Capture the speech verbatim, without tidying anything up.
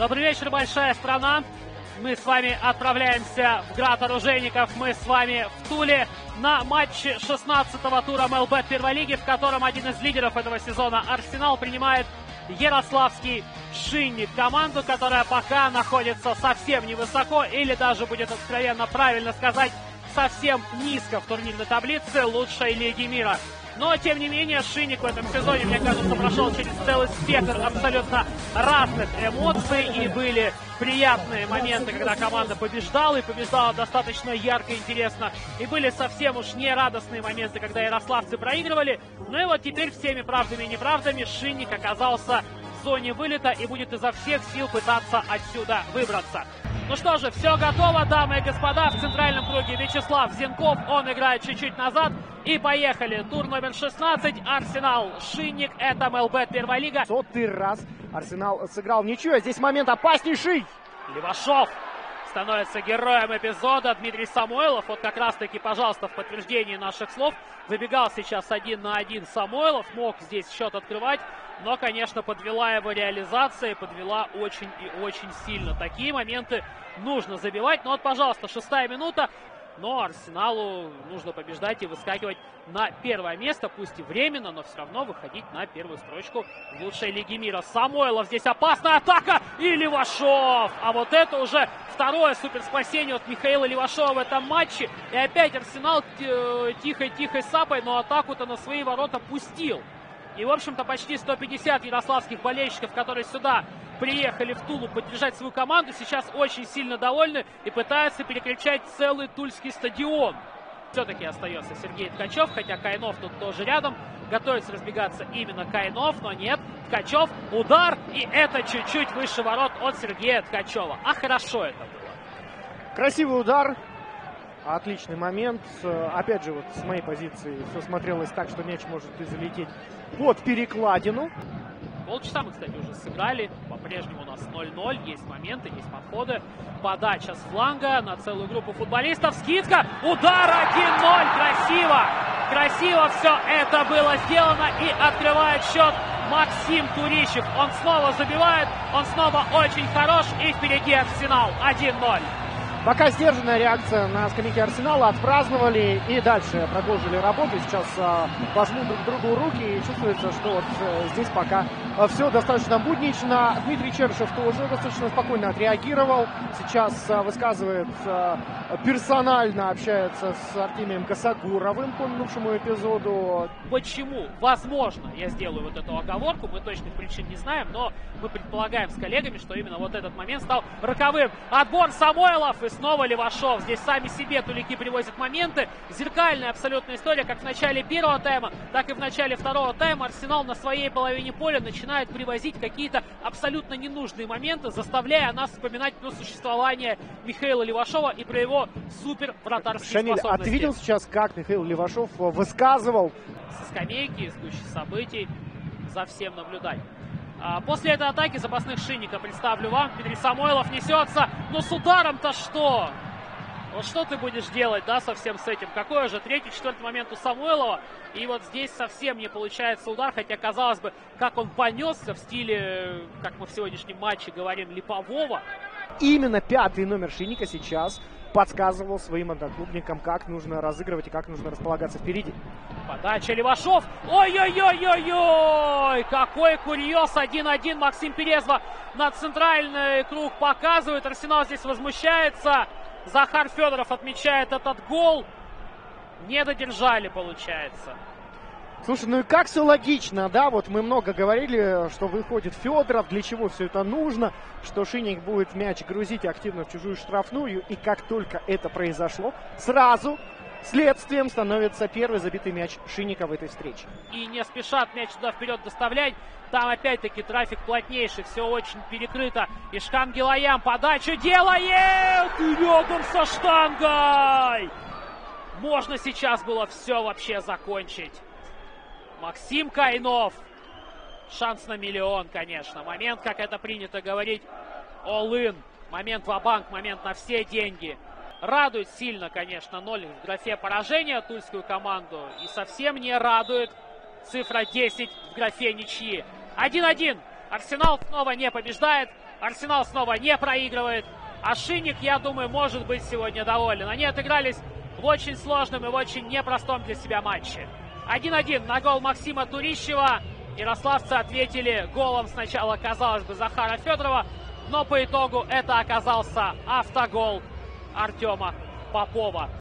Добрый вечер, большая страна. Мы с вами отправляемся в град оружейников. Мы с вами в Туле на матче шестнадцатого тура эм эл бэ первой лиги, в котором один из лидеров этого сезона, Арсенал, принимает ярославский Шинник. Команду, которая пока находится совсем невысоко, или даже, будет откровенно правильно сказать, совсем низко в турнирной таблице лучшей лиги мира. Но, тем не менее, Шинник в этом сезоне, мне кажется, прошел через целый спектр абсолютно разных эмоций. И были приятные моменты, когда команда побеждала, и побеждала достаточно ярко и интересно. И были совсем уж нерадостные моменты, когда ярославцы проигрывали. Ну и вот теперь всеми правдами и неправдами Шинник оказался в зоне вылета и будет изо всех сил пытаться отсюда выбраться. Ну что же, все готово, дамы и господа. В центральном круге Вячеслав Зенков. Он играет чуть-чуть назад. И поехали. Тур номер шестнадцать. Арсенал Шинник. Это эм эл бэ первая лига. Сотый раз Арсенал сыграл в ничью. Здесь момент опаснейший. Левашов становится героем эпизода. Дмитрий Самойлов. Вот как раз-таки, пожалуйста, в подтверждении наших слов. Выбегал сейчас один на один Самойлов. Мог здесь счет открывать. Но, конечно, подвела его реализация. Подвела очень и очень сильно. Такие моменты нужно забивать. Ну вот, пожалуйста, шестая минута. Но Арсеналу нужно побеждать и выскакивать на первое место. Пусть и временно, но все равно выходить на первую строчку в лучшей лиге мира. Самойлов, здесь опасная атака. И Левашов. А вот это уже второе суперспасение от Михаила Левашова в этом матче. И опять Арсенал тихой-тихой сапой, но атаку-то на свои ворота пустил. И, в общем-то, почти сто пятьдесят ярославских болельщиков, которые сюда приехали в Тулу поддержать свою команду, сейчас очень сильно довольны и пытаются перекричать целый тульский стадион. Все-таки остается Сергей Ткачев, хотя Кайнов тут тоже рядом. Готовится разбегаться именно Кайнов, но нет. Ткачев, удар, и это чуть-чуть выше ворот от Сергея Ткачева. А хорошо это было. Красивый удар. Отличный момент. Опять же, вот с моей позиции все смотрелось так, что мяч может и залететь под перекладину. Полчаса мы, кстати, уже сыграли. По-прежнему у нас ноль-ноль. Есть моменты, есть подходы. Подача с фланга на целую группу футболистов. Скидка. Удар один-ноль. Красиво. Красиво все это было сделано. И открывает счет Максим Турищев. Он снова забивает. Он снова очень хорош. И впереди Арсенал. один-ноль. Пока сдержанная реакция на скамейке Арсенала, отпраздновали и дальше продолжили работу. Сейчас э, пожмут друг другу руки, и чувствуется, что вот э, здесь пока э, все достаточно буднично. Дмитрий Черышев тоже достаточно спокойно отреагировал. Сейчас э, высказывает, э, персонально общается с Артемием Косогуровым по минувшему эпизоду. Почему? Возможно, я сделаю вот эту оговорку, мы точных причин не знаем, но мы предполагаем с коллегами, что именно вот этот момент стал роковым. Отбор Самойлов и снова Левашов. Здесь сами себе тулики привозят моменты. Зеркальная абсолютная история, как в начале первого тайма, так и в начале второго тайма. Арсенал на своей половине поля начинает привозить какие-то абсолютно ненужные моменты, заставляя нас вспоминать про существование Михаила Левашова и про его супер вратарские Шамиль, способности. а ты видел сейчас, как Михаил Левашов высказывал? Со скамейки, из гущи событий, за всем наблюдать. После этой атаки запасных Шинника представлю вам. Дмитрий Самойлов несется. Но с ударом-то что? Вот что ты будешь делать, да, со всем с этим? Какой же третий, четвертый момент у Самойлова. И вот здесь совсем не получается удар. Хотя, казалось бы, как он понесся в стиле, как мы в сегодняшнем матче говорим, липового. Именно пятый номер Шинника сейчас подсказывал своим одноклубникам, как нужно разыгрывать и как нужно располагаться впереди. Подача Левашов. Ой-ой-ой-ой-ой! Какой курьез. один-один. Максим Перезва на центральный круг показывает. Арсенал здесь возмущается. Захар Федоров отмечает этот гол. Не додержали, получается. Слушай, ну и как все логично, да, вот мы много говорили, что выходит Федоров, для чего все это нужно, что Шинник будет мяч грузить активно в чужую штрафную, и как только это произошло, сразу следствием становится первый забитый мяч Шинника в этой встрече. И не спешат мяч туда вперед доставлять, там опять-таки трафик плотнейший, все очень перекрыто. Ишкан Гилаям подачу делает, и рядом со штангой. Можно сейчас было все вообще закончить. Максим Кайнов. Шанс на миллион, конечно. Момент, как это принято говорить, all-in. Момент ва-банк, момент на все деньги. Радует сильно, конечно, ноль в графе поражения тульскую команду. И совсем не радует цифра десять в графе ничьи. один-один. Арсенал снова не побеждает. Арсенал снова не проигрывает. Ошейник, я думаю, может быть сегодня доволен. Они отыгрались в очень сложном и в очень непростом для себя матче. один-один на гол Максима Турищева. Ярославцы ответили голом сначала, казалось бы, Захара Федорова, но по итогу это оказался автогол Артема Попова.